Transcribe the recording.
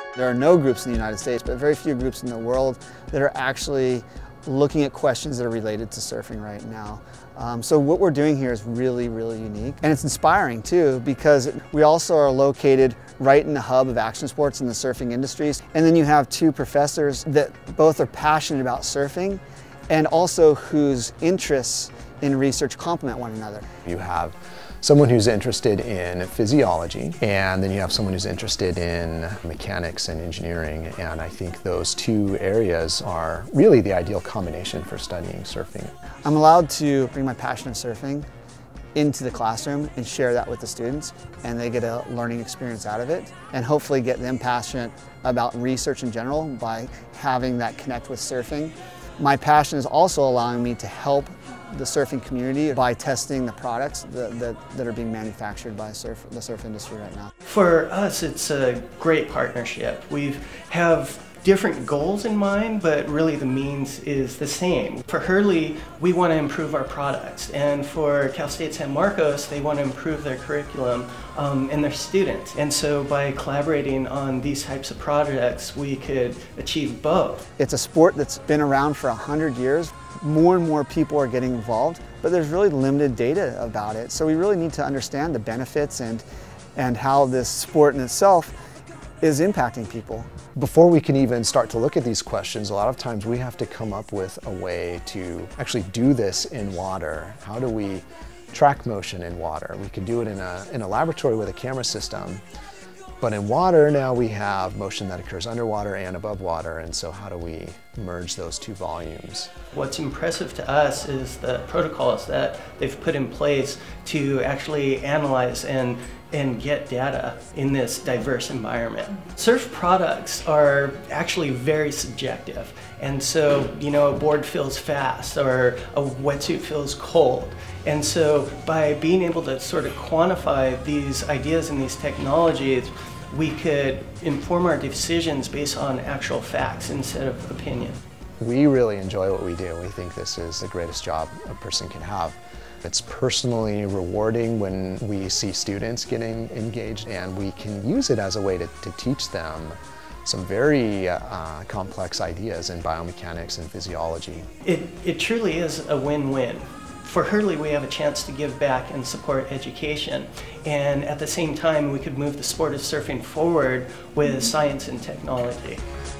There are no groups in the United States, but very few groups in the world that are actually looking at questions that are related to surfing right now. So what we're doing here is really, really unique. And it's inspiring too, because we also are located right in the hub of action sports in the surfing industries. And then you have two professors that both are passionate about surfing and also whose interests in research complement one another. You have someone who's interested in physiology, and then you have someone who's interested in mechanics and engineering, and I think those two areas are really the ideal combination for studying surfing. I'm allowed to bring my passion of surfing into the classroom and share that with the students, and they get a learning experience out of it, and hopefully get them passionate about research in general by having that connect with surfing. My passion is also allowing me to help the surfing community by testing the products that are being manufactured by the surf industry right now. For us, it's a great partnership. We have different goals in mind, but really the means is the same. For Hurley, we want to improve our products, and for Cal State San Marcos, they want to improve their curriculum and their students. And so by collaborating on these types of projects, we could achieve both. It's a sport that's been around for 100 years. More and more people are getting involved, but there's really limited data about it. So we really need to understand the benefits and how this sport in itself is impacting people. Before we can even start to look at these questions, a lot of times we have to come up with a way to actually do this in water. How do we track motion in water? We can do it in a laboratory with a camera system, but in water now we have motion that occurs underwater and above water, and so how do we merge those two volumes? What's impressive to us is the protocols that they've put in place to actually analyze and get data in this diverse environment. Surf products are actually very subjective, and so, you know, a board feels fast or a wetsuit feels cold. And so by being able to sort of quantify these ideas and these technologies, we could inform our decisions based on actual facts instead of opinion. We really enjoy what we do. We think this is the greatest job a person can have. It's personally rewarding when we see students getting engaged, and we can use it as a way to teach them some very complex ideas in biomechanics and physiology. It truly is a win-win. For Hurley, we have a chance to give back and support education, and at the same time we could move the sport of surfing forward with science and technology.